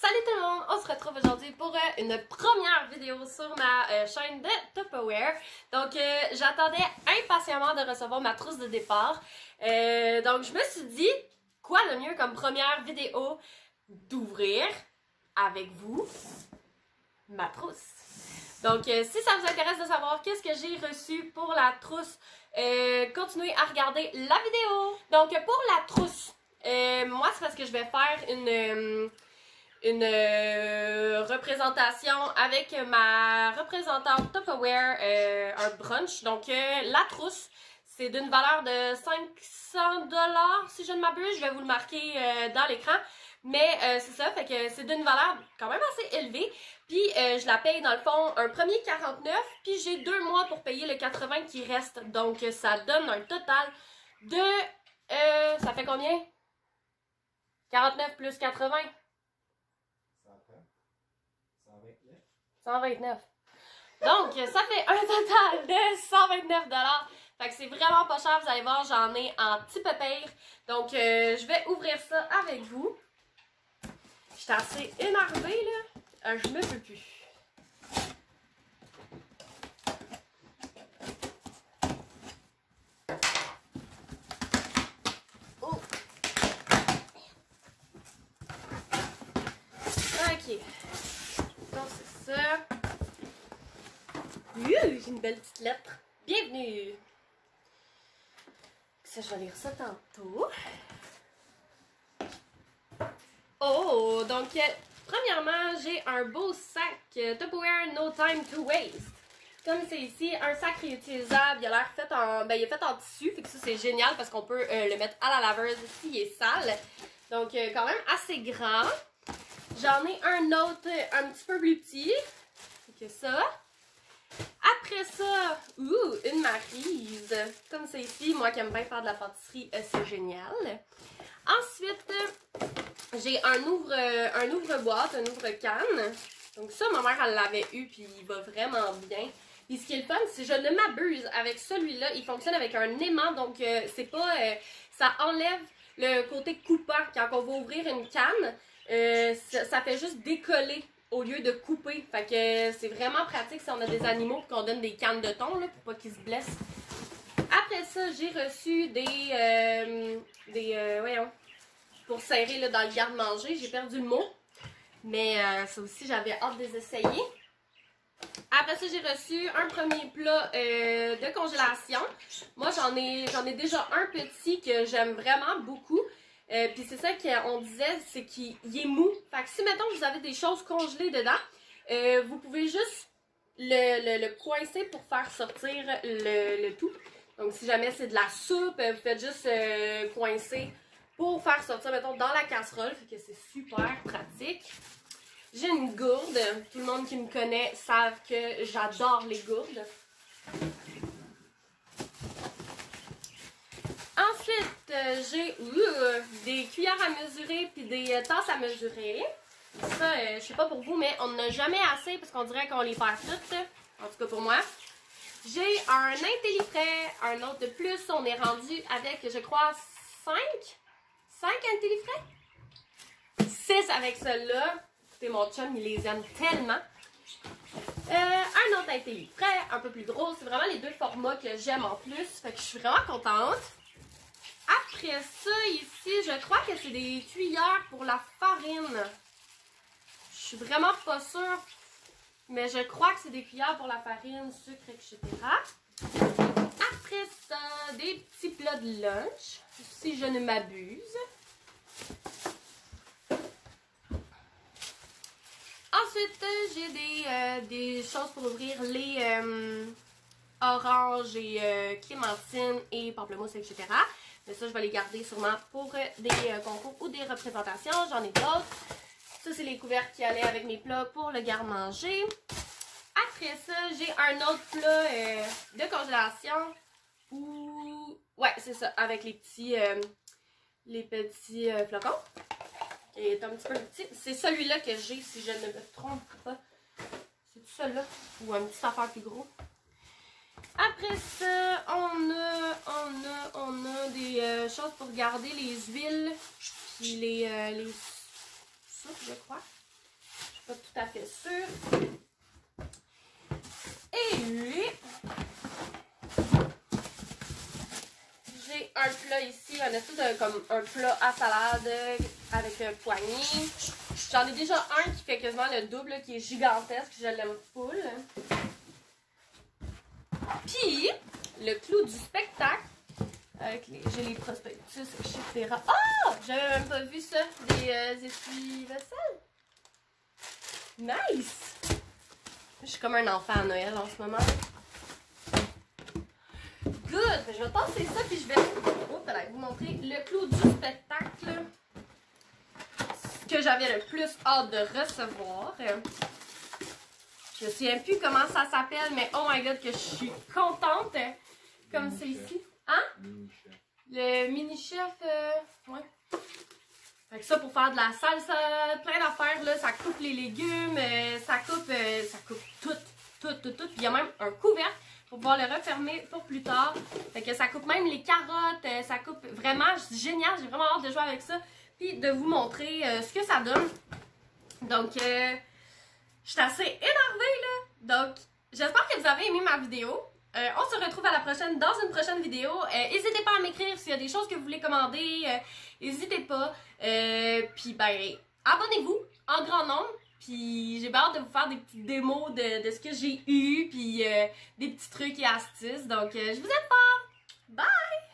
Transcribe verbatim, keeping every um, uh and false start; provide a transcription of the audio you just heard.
Salut tout le monde, on se retrouve aujourd'hui pour euh, une première vidéo sur ma euh, chaîne de Tupperware. Donc euh, j'attendais impatiemment de recevoir ma trousse de départ. Euh, donc je me suis dit, quoi de mieux comme première vidéo d'ouvrir avec vous ma trousse. Donc euh, si ça vous intéresse de savoir qu'est-ce que j'ai reçu pour la trousse, euh, continuez à regarder la vidéo. Donc pour la trousse, euh, moi c'est parce que je vais faire une... Euh, une euh, représentation avec ma représentante Tupperware, euh, un brunch. Donc euh, la trousse, c'est d'une valeur de cinq cents dollars si je ne m'abuse. Je vais vous le marquer euh, dans l'écran. Mais euh, c'est ça, fait que c'est d'une valeur quand même assez élevée. Puis euh, je la paye dans le fond un premier quarante-neuf, puis j'ai deux mois pour payer le quatre-vingts qui reste. Donc ça donne un total de... Euh, ça fait combien? quarante-neuf plus quatre-vingts? cent vingt-neuf. Donc, ça fait un total de cent vingt-neuf dollars. Fait que c'est vraiment pas cher. Vous allez voir, j'en ai en petit papier. Donc, euh, je vais ouvrir ça avec vous. Je suis assez énervée, là. Euh, je me peux plus. Oh! Ok. Donc, c'est ça. Uh, j'ai une belle petite lettre. Bienvenue! Ça, je vais lire ça tantôt. Oh! Donc, euh, premièrement, j'ai un beau sac euh, Tupperware No Time to Waste. Comme c'est ici, un sac réutilisable. Il a l'air fait en... Ben, il est fait en tissu. Fait que ça, c'est génial parce qu'on peut euh, le mettre à la laveuse s'il est sale. Donc, euh, quand même assez grand. J'en ai un autre un petit peu plus petit. Fait que ça. Après ça, ouh, une Maryse. Comme c'est ici, moi qui aime bien faire de la pâtisserie, euh, c'est génial. Ensuite, j'ai un ouvre, un ouvre-boîte, un ouvre-canne. Donc ça, ma mère, elle l'avait eu, puis il va vraiment bien. Puis ce qui est le fun, si je ne m'abuse, avec celui-là, il fonctionne avec un aimant. Donc euh, c'est pas... Euh, ça enlève le côté coupant. Quand on va ouvrir une canne, euh, ça, ça fait juste décoller au lieu de couper. Fait que c'est vraiment pratique si on a des animaux qu'on donne des cannes de thon là, pour pas qu'ils se blessent. Après ça, j'ai reçu des... Euh, des euh, voyons, pour serrer là, dans le garde-manger. J'ai perdu le mot. Mais euh, ça aussi, j'avais hâte de les essayer. Après ça, j'ai reçu un premier plat euh, de congélation. Moi, j'en ai, j'en ai déjà un petit que j'aime vraiment beaucoup. Euh, Puis c'est ça qu'on disait, c'est qu'il est mou. Fait que si, mettons, vous avez des choses congelées dedans, euh, vous pouvez juste le, le, le coincer pour faire sortir le, le tout. Donc, si jamais c'est de la soupe, vous faites juste euh, coincer pour faire sortir, mettons, dans la casserole. Fait que c'est super pratique. J'ai une gourde. Tout le monde qui me connaît savent que j'adore les gourdes. Ensuite, euh, j'ai euh, des cuillères à mesurer puis des euh, tasses à mesurer. Ça, euh, je sais pas pour vous, mais on n'a jamais assez parce qu'on dirait qu'on les perd toutes. En tout cas pour moi. J'ai un IntelliFrais, un autre de plus. On est rendu avec, je crois, cinq. cinq IntelliFrais? six avec celle-là. Écoutez, mon chum, il les aime tellement. Euh, un autre IntelliFrais, un peu plus gros. C'est vraiment les deux formats que j'aime en plus. Fait que je suis vraiment contente. Après ça, ici, je crois que c'est des cuillères pour la farine. Je suis vraiment pas sûre, mais je crois que c'est des cuillères pour la farine, sucre, et cetera. Après ça, des petits plats de lunch, si je ne m'abuse. Ensuite, j'ai des, euh, des choses pour ouvrir les euh, oranges et euh, clémentines et pamplemousse, et cetera. Mais ça, je vais les garder sûrement pour des euh, concours ou des représentations. J'en ai d'autres. Ça, c'est les couvercles qui allaient avec mes plats pour le garde-manger. Après ça, j'ai un autre plat euh, de congélation. Ou... Ouais, c'est ça, avec les petits, euh, les petits euh, flocons. Il est un petit peu petit. C'est celui-là que j'ai, si je ne me trompe pas. C'est tout celui-là. Ou un petit affaire plus gros. Après ça, on a, on a, on a des euh, choses pour garder les huiles, puis les, euh, les soupes, je crois. pas tout à fait sûre. Et j'ai un plat ici, un espèce de comme un plat à salade avec un poignet. J'en ai déjà un qui fait quasiment le double, qui est gigantesque, je l'aime full. Puis, le clou du spectacle, avec les, j'ai les prospectus, et cetera. Oh! J'avais même pas vu ça, des euh, essuie-vaisselle. Nice! Je suis comme un enfant à Noël en ce moment. Good! Je vais tasser ça, puis je vais oh, là, vous montrer le clou du spectacle. Ce que j'avais le plus hâte de recevoir. Je me souviens plus comment ça s'appelle, mais oh my god, que je suis contente. Comme c'est ici. Hein? Mini-chef. Le mini-chef, euh, ouais. Fait que ça, pour faire de la salsa, plein d'affaires, là, ça coupe les légumes, euh, ça coupe, euh, ça coupe tout, tout, tout, tout. Puis il y a même un couvercle pour pouvoir le refermer pour plus tard. Fait que ça coupe même les carottes, euh, ça coupe vraiment, c'est génial, j'ai vraiment hâte de jouer avec ça. Puis de vous montrer euh, ce que ça donne. Donc, euh, je suis assez énervée, là. Donc, j'espère que vous avez aimé ma vidéo. Euh, on se retrouve à la prochaine, dans une prochaine vidéo. N'hésitez euh, pas à m'écrire s'il y a des choses que vous voulez commander. N'hésitez euh, pas. Euh, puis, ben, abonnez-vous en grand nombre. Puis, j'ai hâte de vous faire des petites démos de, de ce que j'ai eu. Puis, euh, des petits trucs et astuces. Donc, euh, je vous aime fort. Bye!